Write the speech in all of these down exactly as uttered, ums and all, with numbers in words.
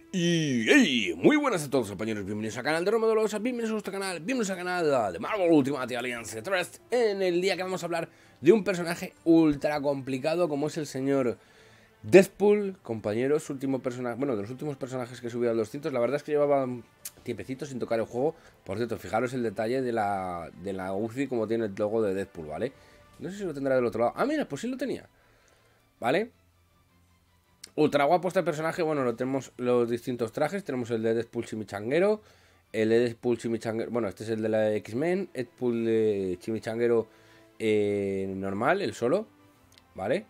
Y hey, muy buenas a todos compañeros, bienvenidos al canal de Romodolosa, bienvenidos a nuestro canal, bienvenidos al canal de Marvel Ultimate Alliance Trust. En el día que vamos a hablar de un personaje ultra complicado como es el señor Deadpool, compañeros, último personaje, bueno, de los últimos personajes que he subido al doscientos. La verdad es que llevaba tiempecito sin tocar el juego. Por cierto, fijaros el detalle de la, de la U C I como tiene el logo de Deadpool, ¿vale? No sé si lo tendrá del otro lado. Ah, mira, pues sí lo tenía, ¿vale? Ultra guapo este personaje. Bueno, lo tenemos los distintos trajes. Tenemos el de Deadpool chimichanguero, el de Deadpool chimichanguero, bueno, este es el de la X-Men. Deadpool eh, chimichanguero eh, normal, el solo, ¿vale?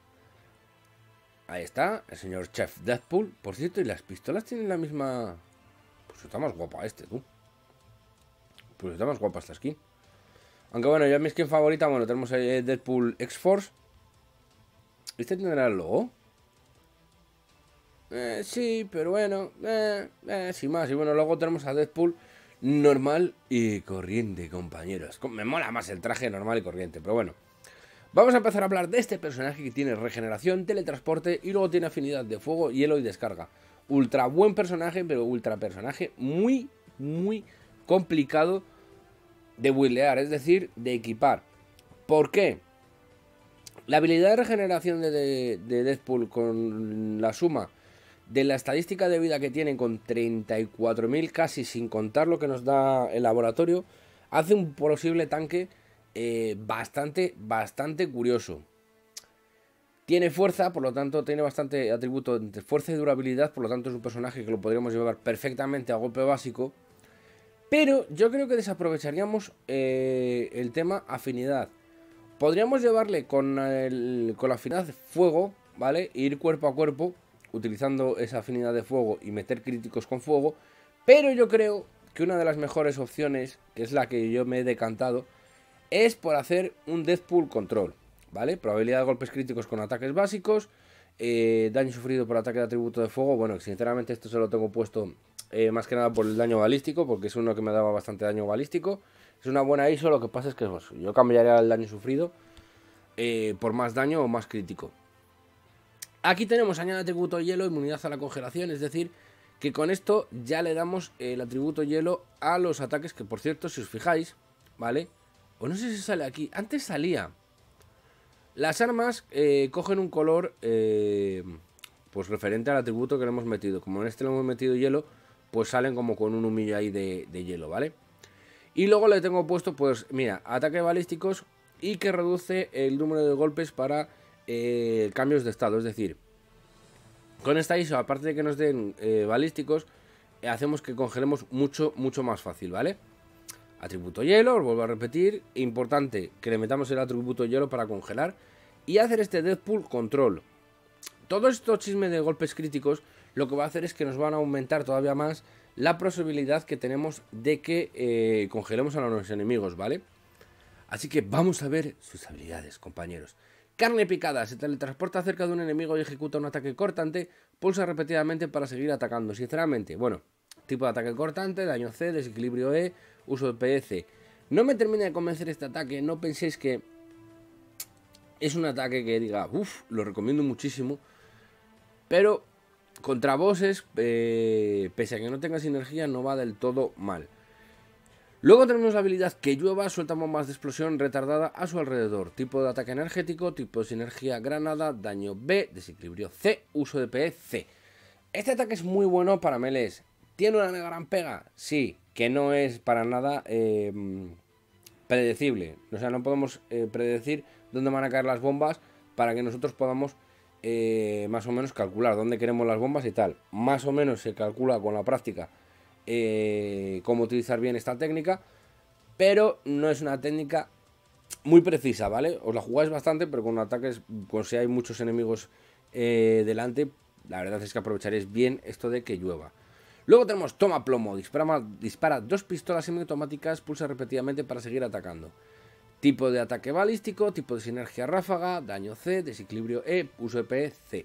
Ahí está, el señor Chef Deadpool. Por cierto, y las pistolas tienen la misma... Pues está más guapa este, tú. Pues está más guapa esta skin. Aunque bueno, yo mi skin favorita, bueno, tenemos el Deadpool X-Force. ¿Este tendrá el logo? Eh, sí, pero bueno, eh, eh, sin más. Y bueno, luego tenemos a Deadpool normal y corriente, compañeros. Me mola más el traje normal y corriente, pero bueno. Vamos a empezar a hablar de este personaje que tiene regeneración, teletransporte y luego tiene afinidad de fuego, hielo y descarga. Ultra buen personaje, pero ultra personaje muy, muy complicado de buildear, es decir, de equipar. ¿Por qué? La habilidad de regeneración de, de, de Deadpool con la suma de la estadística de vida que tienen con treinta y cuatro mil casi, sin contar lo que nos da el laboratorio, hace un posible tanque eh, bastante, bastante curioso. Tiene fuerza, por lo tanto tiene bastante atributo de fuerza y durabilidad, por lo tanto es un personaje que lo podríamos llevar perfectamente a golpe básico. Pero yo creo que desaprovecharíamos eh, el tema afinidad. Podríamos llevarle con, el, con la afinidad de fuego, ¿vale? E ir cuerpo a cuerpo, utilizando esa afinidad de fuego y meter críticos con fuego. Pero yo creo que una de las mejores opciones, que es la que yo me he decantado, es por hacer un Deadpool control, ¿vale? Probabilidad de golpes críticos con ataques básicos, eh, daño sufrido por ataque de atributo de fuego. Bueno, sinceramente esto se lo tengo puesto eh, más que nada por el daño balístico, porque es uno que me daba bastante daño balístico. Es una buena I S O, lo que pasa es que pues, yo cambiaría el daño sufrido eh, por más daño o más crítico. Aquí tenemos añade atributo hielo, inmunidad a la congelación, es decir, que con esto ya le damos el atributo hielo a los ataques, que por cierto, si os fijáis, ¿vale? O no sé si sale aquí, antes salía. Las armas eh, cogen un color eh, pues referente al atributo que le hemos metido. Como en este le hemos metido hielo, pues salen como con un humillo ahí de, de hielo, ¿vale? Y luego le tengo puesto, pues mira, ataques balísticos y que reduce el número de golpes para eh, cambios de estado. Es decir, con esta I S O, aparte de que nos den eh, balísticos, eh, hacemos que congelemos mucho, mucho más fácil, ¿vale? Atributo hielo, os vuelvo a repetir. Importante que le metamos el atributo hielo para congelar y hacer este Deadpool control. Todo estos chismes de golpes críticos lo que va a hacer es que nos van a aumentar todavía más la posibilidad que tenemos de que eh, congelemos a los enemigos, ¿vale? Así que vamos a ver sus habilidades, compañeros. Carne picada, se teletransporta cerca de un enemigo y ejecuta un ataque cortante, pulsa repetidamente para seguir atacando. Sinceramente, bueno, tipo de ataque cortante, daño C, desequilibrio E, uso de P C. No me termina de convencer este ataque, no penséis que es un ataque que diga, uff, lo recomiendo muchísimo, pero contra bosses, eh, pese a que no tenga sinergia, no va del todo mal. Luego tenemos la habilidad que llueva, suelta bombas de explosión retardada a su alrededor. Tipo de ataque energético, tipo de sinergia granada, daño B, desequilibrio C, uso de P C. Este ataque es muy bueno para melees. ¿Tiene una gran pega? Sí, que no es para nada eh, predecible. O sea, no podemos eh, predecir dónde van a caer las bombas para que nosotros podamos eh, más o menos calcular dónde queremos las bombas y tal. Más o menos se calcula con la práctica eh, cómo utilizar bien esta técnica, pero no es una técnica muy precisa, ¿vale? Os la jugáis bastante, pero con ataques, con si hay muchos enemigos eh, delante, la verdad es que aprovecharéis bien esto de que llueva. Luego tenemos toma plomo, dispara, dispara dos pistolas semiautomáticas, pulsa repetidamente para seguir atacando. Tipo de ataque balístico, tipo de sinergia ráfaga, daño C, desequilibrio E, uso de P C.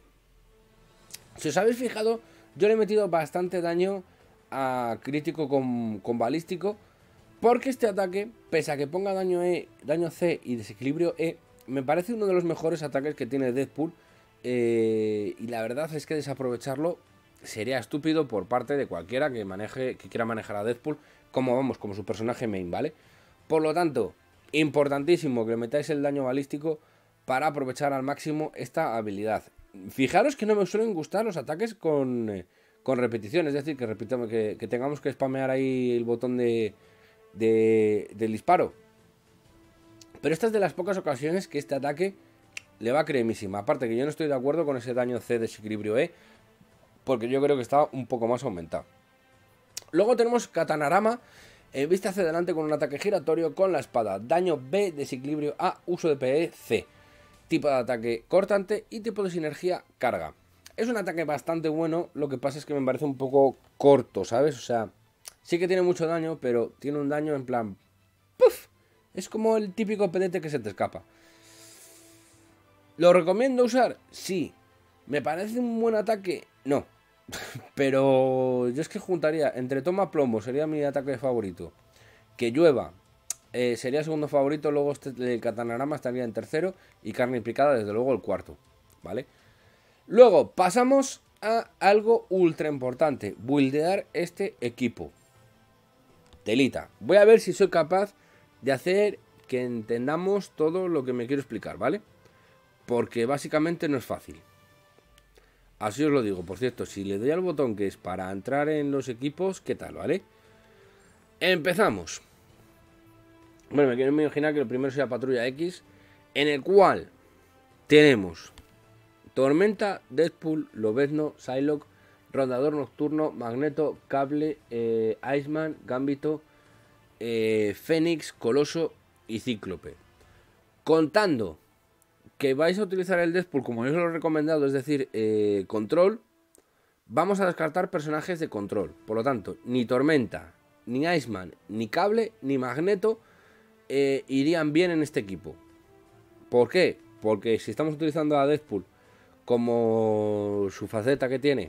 Si os habéis fijado, yo le he metido bastante daño a crítico con, con balístico, porque este ataque, pese a que ponga daño E, daño C y desequilibrio E, me parece uno de los mejores ataques que tiene Deadpool. Eh, y la verdad es que desaprovecharlo sería estúpido por parte de cualquiera que maneje, que quiera manejar a Deadpool como vamos, como su personaje main, ¿vale? Por lo tanto, importantísimo que le metáis el daño balístico para aprovechar al máximo esta habilidad. Fijaros que no me suelen gustar los ataques con, eh, con repetición, es decir, que, repitamos, que, que tengamos que spamear ahí el botón de, de, del disparo. Pero esta es de las pocas ocasiones que este ataque le va cremísima. Aparte que yo no estoy de acuerdo con ese daño C, desequilibrio E, porque yo creo que está un poco más aumentado. Luego tenemos Katanarama, eh, vista hacia adelante con un ataque giratorio con la espada. Daño B, desequilibrio A, uso de P E C. Tipo de ataque cortante y tipo de sinergia carga. Es un ataque bastante bueno, lo que pasa es que me parece un poco corto, ¿sabes? O sea, sí que tiene mucho daño, pero tiene un daño en plan... ¡Puf! Es como el típico pedete que se te escapa. ¿Lo recomiendo usar? Sí. ¿Me parece un buen ataque? No. Pero yo es que juntaría entre toma plomo, sería mi ataque favorito. Que llueva, eh, sería segundo favorito. Luego este, el Katanarama estaría en tercero. Y carne picada, desde luego, el cuarto. ¿Vale? Luego pasamos a algo ultra importante. Buildear este equipo. Telita. Voy a ver si soy capaz de hacer que entendamos todo lo que me quiero explicar, ¿vale? Porque básicamente no es fácil. Así os lo digo. Por cierto, si le doy al botón que es para entrar en los equipos, ¿qué tal, vale? Empezamos. Bueno, me quiero imaginar que lo primero sea Patrulla X, en el cual tenemos Tormenta, Deadpool, Lobezno, Psylocke, Rondador Nocturno, Magneto, Cable, eh, Iceman, Gambito, eh, Fénix, Coloso y Cíclope. Contando que vais a utilizar el Deadpool como yo os lo he recomendado, es decir, eh, control, vamos a descartar personajes de control. Por lo tanto, ni Tormenta, ni Iceman, ni Cable, ni Magneto eh, irían bien en este equipo. ¿Por qué? Porque si estamos utilizando a Deadpool como su faceta que tiene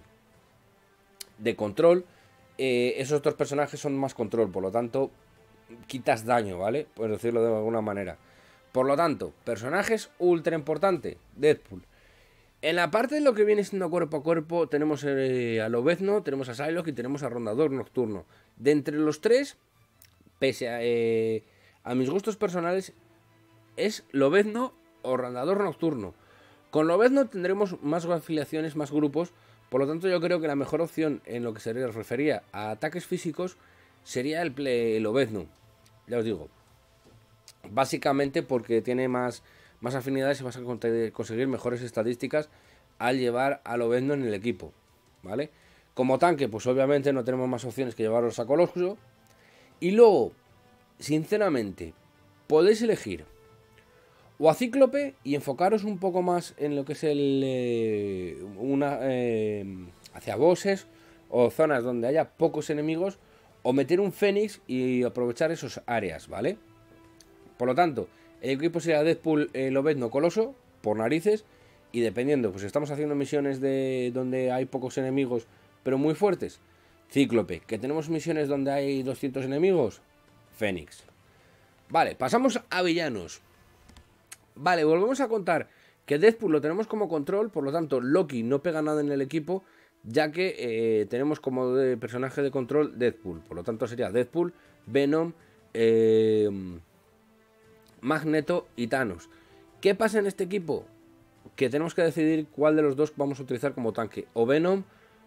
de control, eh, esos dos personajes son más control, por lo tanto quitas daño, ¿vale? Por decirlo de alguna manera. Por lo tanto, personajes ultra importante, Deadpool. En la parte de lo que viene siendo cuerpo a cuerpo, tenemos eh, a Lobezno, tenemos a Psylocke y tenemos a Rondador Nocturno. De entre los tres, pese a, eh, a mis gustos personales, es Lobezno o Rondador Nocturno. Con Lobezno tendremos más afiliaciones, más grupos. Por lo tanto, yo creo que la mejor opción en lo que se refería a ataques físicos sería el, el Lobezno. Ya os digo. Básicamente porque tiene más, más afinidades y vas a conseguir mejores estadísticas al llevar a Lobezno en el equipo, ¿vale? Como tanque, pues obviamente no tenemos más opciones que llevaros a Coloso. Y luego, sinceramente, podéis elegir o a Cíclope y enfocaros un poco más en lo que es el eh, una eh, hacia bosses o zonas donde haya pocos enemigos, o meter un Fénix y aprovechar esos áreas, ¿vale? Por lo tanto, el equipo sería Deadpool, eh, Lobezno, Coloso, por narices. Y dependiendo, pues estamos haciendo misiones de donde hay pocos enemigos, pero muy fuertes, Cíclope. Que tenemos misiones donde hay doscientos enemigos, Fénix. Vale, pasamos a villanos. Vale, volvemos a contar que Deadpool lo tenemos como control, por lo tanto Loki no pega nada en el equipo, ya que eh, tenemos como de personaje de control Deadpool. Por lo tanto sería Deadpool, Venom, eh, Magneto y Thanos. ¿Qué pasa en este equipo? Que tenemos que decidir cuál de los dos vamos a utilizar como tanque, o Venom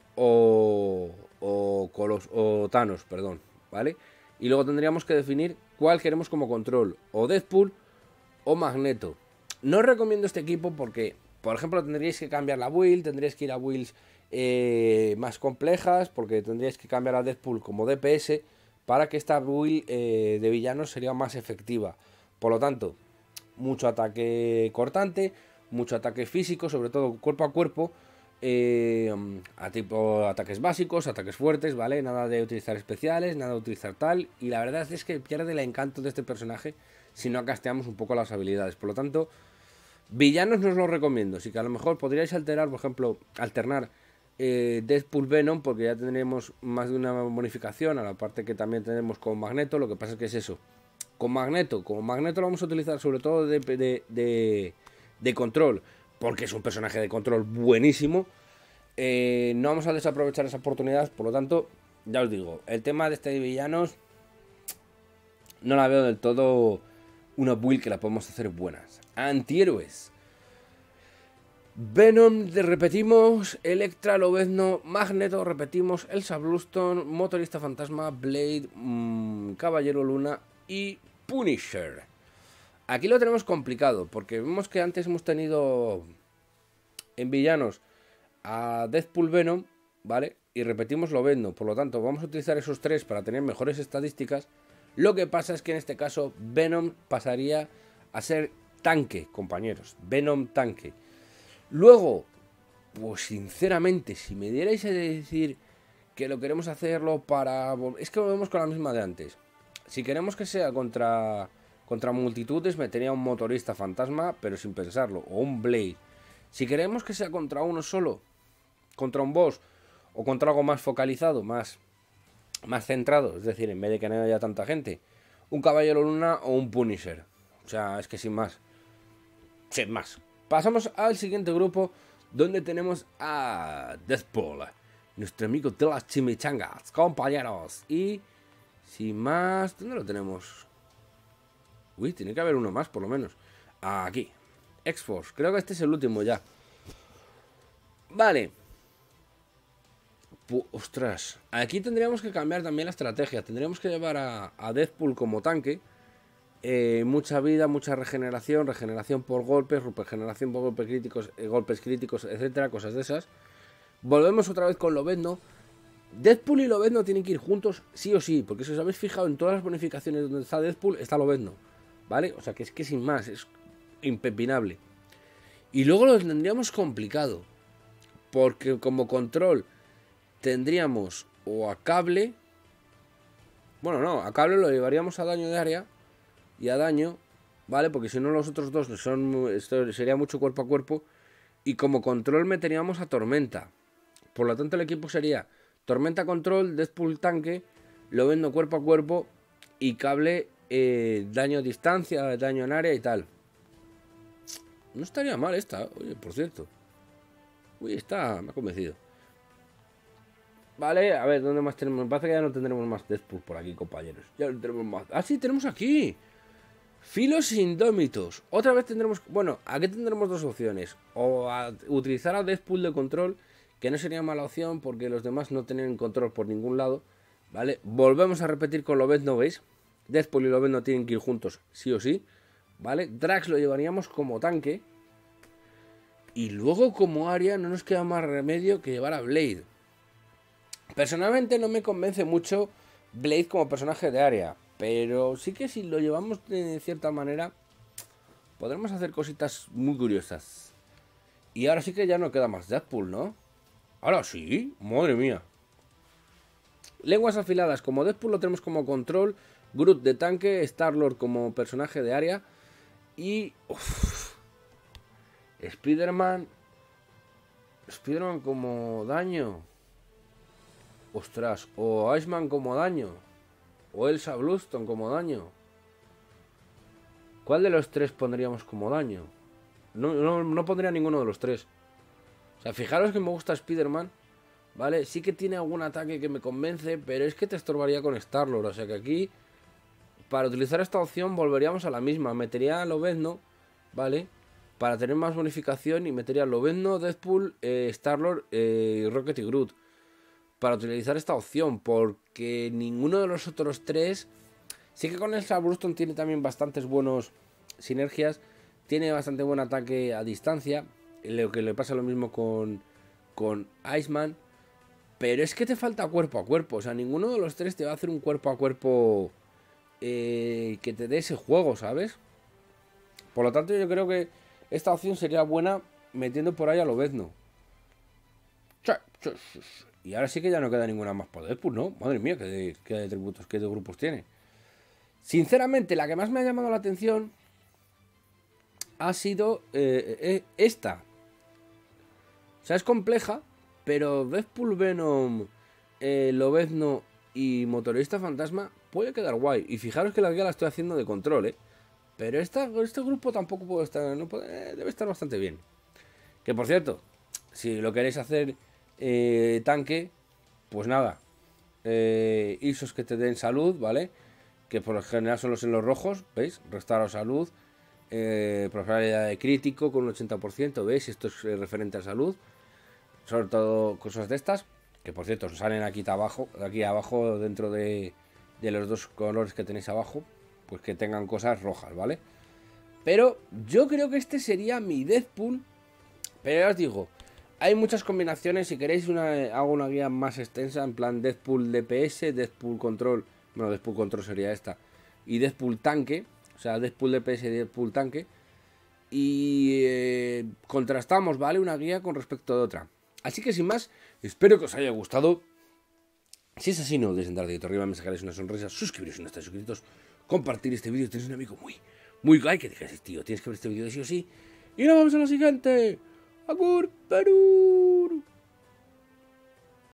o, o, Colos, o Thanos, perdón, ¿vale? Y luego tendríamos que definir cuál queremos como control, o Deadpool o Magneto. No os recomiendo este equipo porque, por ejemplo, tendríais que cambiar la build, tendríais que ir a builds eh, más complejas, porque tendríais que cambiar a Deadpool como D P S para que esta build eh, de villanos sería más efectiva. Por lo tanto, mucho ataque cortante, mucho ataque físico, sobre todo cuerpo a cuerpo, eh, a tipo ataques básicos, ataques fuertes, ¿vale? Nada de utilizar especiales, nada de utilizar tal. Y la verdad es que pierde el encanto de este personaje si no casteamos un poco las habilidades. Por lo tanto, villanos no os lo recomiendo. Así que a lo mejor podríais alterar, por ejemplo, alternar eh, Deadpool Venom, porque ya tendremos más de una bonificación, a la parte que también tenemos con Magneto. Lo que pasa es que es eso. Con Magneto, como Magneto lo vamos a utilizar sobre todo de, de, de, de control, porque es un personaje de control buenísimo. eh, no vamos a desaprovechar esa oportunidad. Por lo tanto, ya os digo, el tema de este de villanos no la veo del todo una build que la podemos hacer buenas. Antihéroes. Venom, repetimos. Electra, Lobezno, Magneto, repetimos. Elsa Bluestone, Motorista Fantasma, Blade, mmm, Caballero Luna y Punisher. Aquí lo tenemos complicado, porque vemos que antes hemos tenido en villanos a Deadpool, Venom, ¿vale? Y repetimos Lobezno, por lo tanto vamos a utilizar esos tres para tener mejores estadísticas. Lo que pasa es que en este caso Venom pasaría a ser tanque, compañeros. Venom tanque. Luego, pues sinceramente, si me dierais a decir que lo queremos hacerlo para... Es que volvemos con la misma de antes. Si queremos que sea contra, contra multitudes, metería un motorista fantasma, pero sin pensarlo. O un Blade. Si queremos que sea contra uno solo, contra un boss, o contra algo más focalizado, más, más centrado, es decir, en vez de que no haya tanta gente, un Caballero Luna o un Punisher. O sea, es que sin más. Sin más. Pasamos al siguiente grupo, donde tenemos a Deadpool, nuestro amigo de las chimichangas, compañeros. Y sin más, ¿dónde lo tenemos? Uy, tiene que haber uno más, por lo menos. Aquí, X-Force, creo que este es el último ya. Vale. P Ostras, aquí tendríamos que cambiar también la estrategia. Tendríamos que llevar a, a Deadpool como tanque. Eh, mucha vida, mucha regeneración, regeneración por golpes, regeneración por golpes críticos, eh, golpes críticos, etcétera, cosas de esas. Volvemos otra vez con Lobezno. Deadpool y Lobezno tienen que ir juntos sí o sí, porque si os habéis fijado en todas las bonificaciones donde está Deadpool, está Lobezno, ¿vale? O sea que es que sin más, es impepinable. Y luego lo tendríamos complicado, porque como control tendríamos o a Cable, bueno, no, a Cable lo llevaríamos a daño de área y a daño, ¿vale? Porque si no los otros dos son, esto sería mucho cuerpo a cuerpo. Y como control meteríamos a Tormenta. Por lo tanto el equipo sería Tormenta control, Deadpool tanque, Lobezno cuerpo a cuerpo y Cable eh, daño a distancia, daño en área y tal. No estaría mal esta, oye, por cierto. Uy, está, me ha convencido. Vale, a ver, ¿dónde más tenemos? Me parece que ya no tendremos más Deadpool por aquí, compañeros. Ya no tenemos más. Ah, sí, tenemos aquí Filos Indómitos. Otra vez tendremos... Bueno, aquí tendremos dos opciones. O a utilizar a Deadpool de control, que no sería mala opción porque los demás no tienen control por ningún lado, ¿vale? Volvemos a repetir con Lobezno, ¿veis? Deadpool y Lobezno tienen que ir juntos sí o sí, ¿vale? Drax lo llevaríamos como tanque. Y luego como área no nos queda más remedio que llevar a Blade. Personalmente no me convence mucho Blade como personaje de área, pero sí que si lo llevamos de cierta manera podremos hacer cositas muy curiosas. Y ahora sí que ya no queda más Deadpool, ¿no? Ahora sí, madre mía. Lenguas afiladas, como Deadpool lo tenemos como control, Groot de tanque, Star-Lord como personaje de área y... Uf, Spider-Man... Spider-Man como daño. Ostras, o Iceman como daño. O Elsa Bluestone como daño. ¿Cuál de los tres pondríamos como daño? No, no, no pondría ninguno de los tres. O sea, fijaros que me gusta Spider-Man, ¿vale? Sí que tiene algún ataque que me convence, pero es que te estorbaría con Star-Lord. O sea que aquí, para utilizar esta opción, volveríamos a la misma. Metería a Lobezno, ¿vale? Para tener más bonificación y metería a Lobezno, Deadpool, eh, Star-Lord, eh, Rocket y Groot. Para utilizar esta opción, porque ninguno de los otros tres... Sí que con Elsa Bluestone tiene también bastantes buenos sinergias, tiene bastante buen ataque a distancia, lo que le pasa lo mismo con, con Iceman, pero es que te falta cuerpo a cuerpo, o sea, ninguno de los tres te va a hacer un cuerpo a cuerpo eh, que te dé ese juego, ¿sabes? Por lo tanto yo creo que esta opción sería buena metiendo por ahí a Lobezno. Y ahora sí que ya no queda ninguna más por Deadpool, ¿no? Madre mía, qué de, qué de tributos, qué de grupos tiene. Sinceramente, la que más me ha llamado la atención ha sido eh, eh, esta. O sea, es compleja, pero Deadpool, Venom, eh, Lobezno y Motorista Fantasma puede quedar guay. Y fijaros que la guía la estoy haciendo de control, ¿eh? Pero esta, este grupo tampoco puede estar, no puede, debe estar bastante bien. Que por cierto, si lo queréis hacer Eh, tanque, pues nada. Eh, I S Os que te den salud, ¿vale? Que por lo general son los en los rojos, ¿veis? Restauro salud. Eh, probabilidad de crítico con un ochenta por ciento, ¿veis? Esto es eh, referente a salud. Sobre todo cosas de estas. Que por cierto, salen aquí abajo, aquí abajo, dentro de, de los dos colores que tenéis abajo. Pues que tengan cosas rojas, ¿vale? Pero yo creo que este sería mi Deathpool. Pero ya os digo, hay muchas combinaciones. Si queréis una, hago una guía más extensa. En plan Deathpool D P S, Deathpool Control. Bueno, Deathpool Control sería esta. Y Deathpool Tanque. O sea, Deathpool D P S y Deathpool Tanque. Y eh, contrastamos, ¿vale? Una guía con respecto a otra. Así que sin más, espero que os haya gustado. Si es así, no dudéis en dar dedito arriba, me sacaréis una sonrisa, suscribiros si no estáis suscritos, compartir este vídeo. Tenéis un amigo muy, muy guay que digáis, tío, tienes que ver este vídeo de sí o sí. Y nos vemos en la siguiente. Agur, Perú.